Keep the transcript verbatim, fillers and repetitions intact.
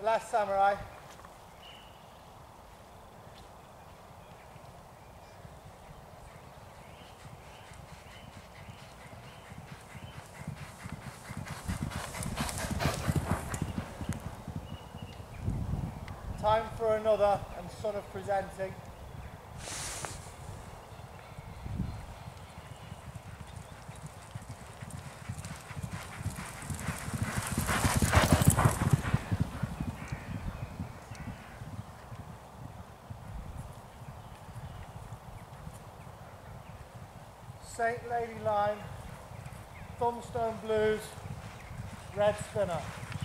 Last Samurai. Time for another and Son of Presenting. Saint Lady Line, Thumbstone Blues, Red Spinner.